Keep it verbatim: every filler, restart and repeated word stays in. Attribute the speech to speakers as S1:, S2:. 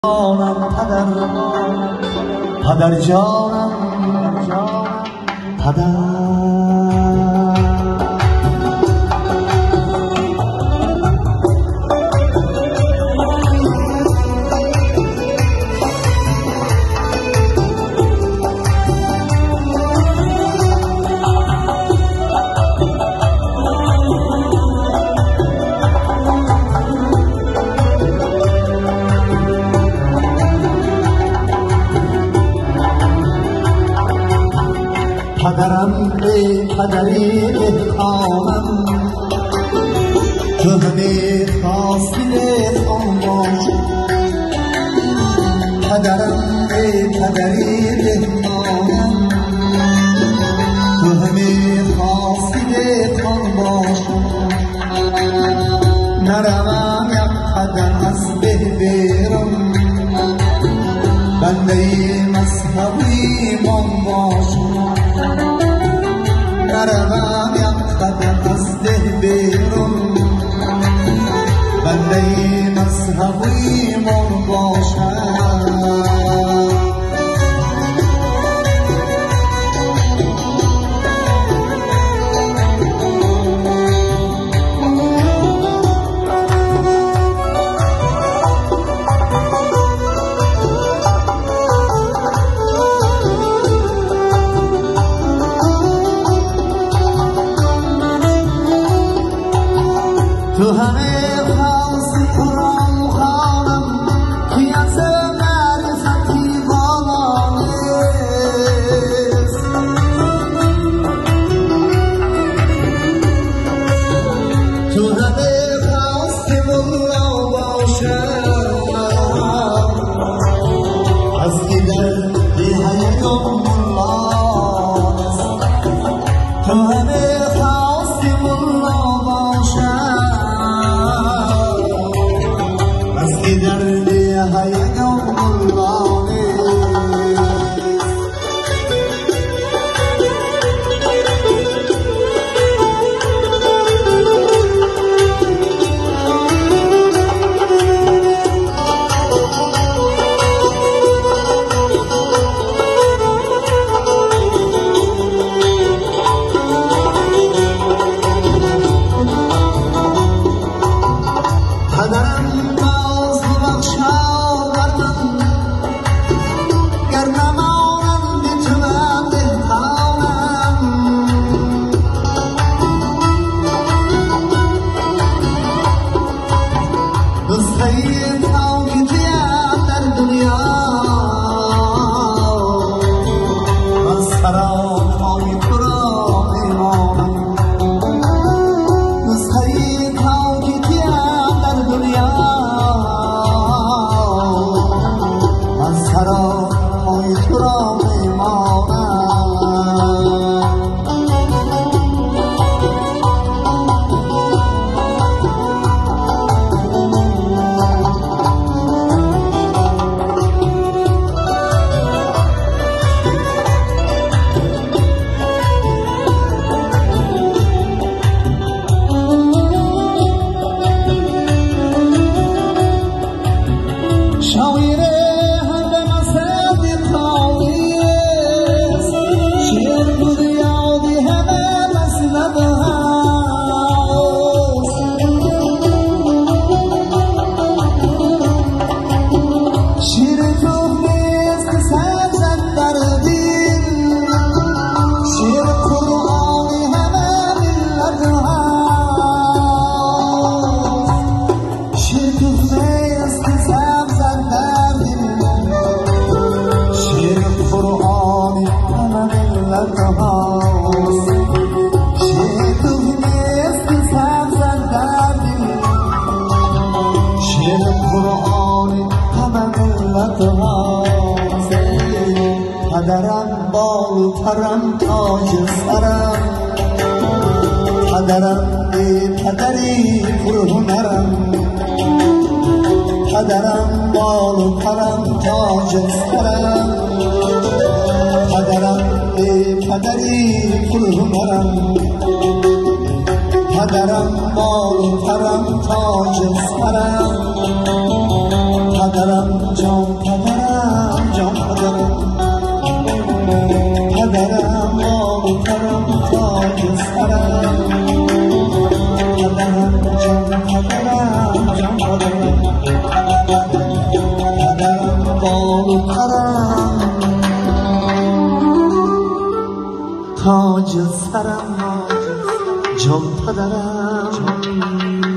S1: پدر پدر جانم پدر پدرم ای پدری دهقانم تو همه خواستی دهقان باش پدرم ای پدری دهقانم تو همه خواستی دهقان باش نروم یک قدم از به بیرم بنده مذهبی من باش نروم یک قدم از ده بیرون بنده مذهبی من باشم تو همه خواستی قرآن خوانم که از معرفتی بالانست تو همه خواستی ملا باشم از که در دیه یوم ملانست تو همه خواستی ملا باشم دردی های یوم الله پدرم بال پرم تاج سرم پدرم ای پدری پرهنرم پدرم بال پرم تاج سرم پدرم ای پدری پرهنرم پدرم بال پرم تاج سرم پدرم جان پدرم جان پدرم پدرم آبترم تاج سرم پدرم جان پدرم جان پدرم پدرم بالترم تاج سرم جان پدرم